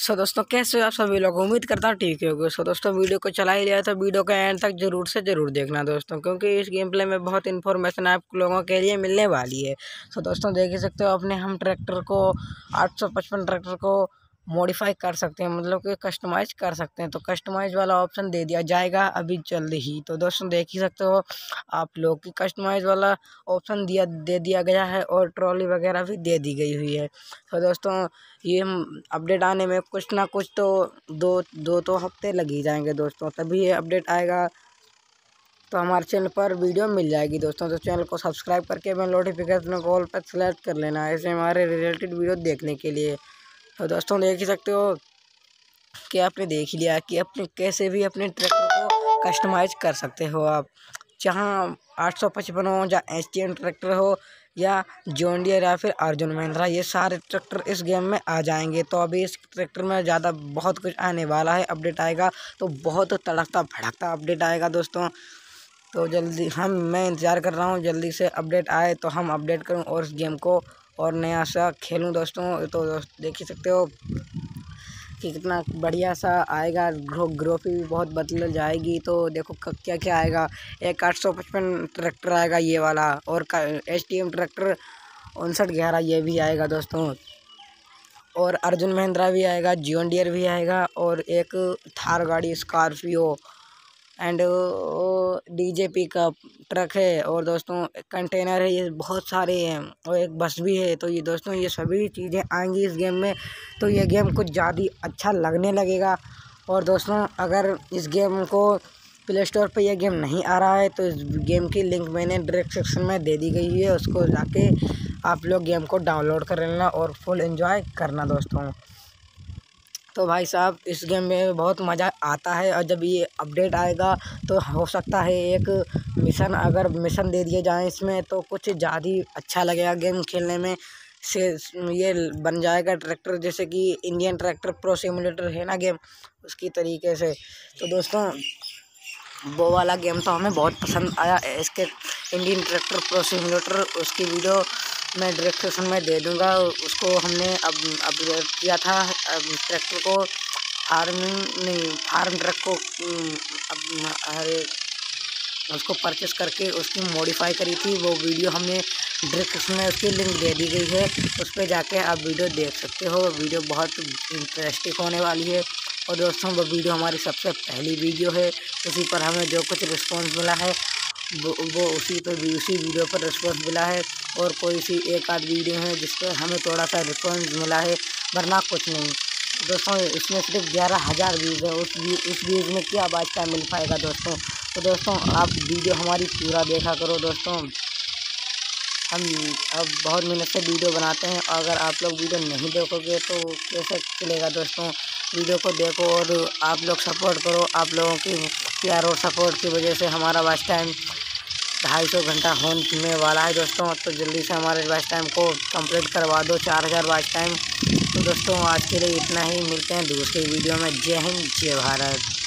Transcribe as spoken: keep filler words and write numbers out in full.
सो दोस्तों कैसे हो आप सभी लोग। उम्मीद करता हूँ ठीक होगे। सो दोस्तों वीडियो को चला ही लिया तो वीडियो के एंड तक जरूर से जरूर देखना दोस्तों, क्योंकि इस गेम प्ले में बहुत इन्फॉर्मेशन आप लोगों के लिए मिलने वाली है। सो दोस्तों देख ही सकते हो, अपने हम ट्रैक्टर को आठ सौ पचपन ट्रैक्टर को मॉडिफाई कर सकते हैं, मतलब कि कस्टमाइज कर सकते हैं। तो कस्टमाइज वाला ऑप्शन दे दिया जाएगा अभी जल्द ही। तो दोस्तों देख ही सकते हो आप लोग की कस्टमाइज वाला ऑप्शन दिया दे दिया गया है और ट्रॉली वगैरह भी दे दी गई हुई है। तो दोस्तों ये अपडेट आने में कुछ ना कुछ तो दो दो तो हफ्ते लग ही जाएंगे दोस्तों, तभी ये अपडेट आएगा तो हमारे चैनल पर वीडियो मिल जाएगी दोस्तों। तो चैनल को सब्सक्राइब करके मैं नोटिफिकेशन को ऑल पर सेलेक्ट कर लेना ऐसे हमारे रिलेटेड वीडियो देखने के लिए। तो दोस्तों देख ही सकते हो कि आपने देख ही लिया कि अपने कैसे भी अपने ट्रैक्टर को कस्टमाइज कर सकते हो आप, जहाँ आठ सौ पचपन हो या एच टी एम ट्रैक्टर हो या जॉन डियर या फिर अर्जुन महिंद्रा, ये सारे ट्रैक्टर इस गेम में आ जाएंगे। तो अभी इस ट्रैक्टर में ज़्यादा बहुत कुछ आने वाला है, अपडेट आएगा तो बहुत तड़कता भड़कता अपडेट आएगा दोस्तों। तो जल्दी हम मैं इंतज़ार कर रहा हूँ जल्दी से अपडेट आए तो हम अपडेट करूँ और इस गेम को और नया सा खेलूँ दोस्तों। तो दोस्त देख ही सकते हो कि कितना बढ़िया सा आएगा, ग्रो ग्रोफी भी बहुत बदल जाएगी। तो देखो क्या क्या आएगा, एक आठ सौ पचपन ट्रैक्टर आएगा ये वाला, और एच टी एम ट्रैक्टर उनसठ ग्यारह ये भी आएगा दोस्तों, और अर्जुन महिंद्रा भी आएगा, जॉन डियर भी आएगा, और एक थार गाड़ी स्कॉर्पियो एंड डीजेपी का ट्रक है, और दोस्तों कंटेनर है, ये बहुत सारे हैं, और एक बस भी है। तो ये दोस्तों ये सभी चीज़ें आएंगी इस गेम में, तो ये गेम कुछ ज़्यादा अच्छा लगने लगेगा। और दोस्तों अगर इस गेम को प्ले स्टोर पर यह गेम नहीं आ रहा है तो इस गेम की लिंक मैंने डिस्क्रिप्शन में दे दी गई है, उसको जाके आप लोग गेम को डाउनलोड कर लेना और फुल एंजॉय करना दोस्तों। तो भाई साहब इस गेम में बहुत मज़ा आता है, और जब ये अपडेट आएगा तो हो सकता है एक मिशन अगर मिशन दे दिए जाएँ इसमें तो कुछ ज़्यादा ही अच्छा लगेगा गेम खेलने में। से ये बन जाएगा ट्रैक्टर जैसे कि इंडियन ट्रैक्टर प्रो सिमुलेटर है ना गेम, उसकी तरीके से। तो दोस्तों वो वाला गेम तो हमें बहुत पसंद आया, इसके इंडियन ट्रैक्टर प्रो सिमुलेटर, उसकी वीडियो मैं डिस्क्रिप्शन में दे दूंगा। उसको हमने अब अपडेट किया था ट्रैक्टर को, फार्मिंग नहीं फार्म ट्रक को अरे उसको परचेस करके उसकी मॉडिफाई करी थी, वो वीडियो हमने डिस्क्रिप्शन में उसकी लिंक दे दी गई है, उस पर जाके आप वीडियो देख सकते हो। वीडियो बहुत इंटरेस्टिंग होने वाली है, और दोस्तों वो वीडियो हमारी सबसे पहली वीडियो है, उसी पर हमें जो कुछ रिस्पॉन्स मिला है वो वो उसी पर भी उसी वीडियो पर रिस्पॉन्स मिला है, और कोई सी एक आध वीडियो है जिस पर हमें थोड़ा सा रिस्पॉन्स मिला है, वरना कुछ नहीं दोस्तों। इसमें सिर्फ ग्यारह हज़ार व्यूज़ है, उस उस व्यूज़ में क्या बात का मिल पाएगा दोस्तों। तो दोस्तों आप वीडियो हमारी पूरा देखा करो दोस्तों, हम अब बहुत मेहनत से वीडियो बनाते हैं, अगर आप लोग वीडियो नहीं देखोगे तो कैसे चलेगा दोस्तों। वीडियो को देखो और आप लोग सपोर्ट करो, आप लोगों की प्यार और सपोर्ट की वजह से हमारा वॉच टाइम ढाई सौ घंटा होने वाला है दोस्तों। तो जल्दी से हमारे वॉच टाइम को कंप्लीट करवा दो, चार हज़ार वॉच टाइम। तो दोस्तों आज के लिए इतना ही, मिलते हैं दूसरी वीडियो में। जय हिंद जय भारत।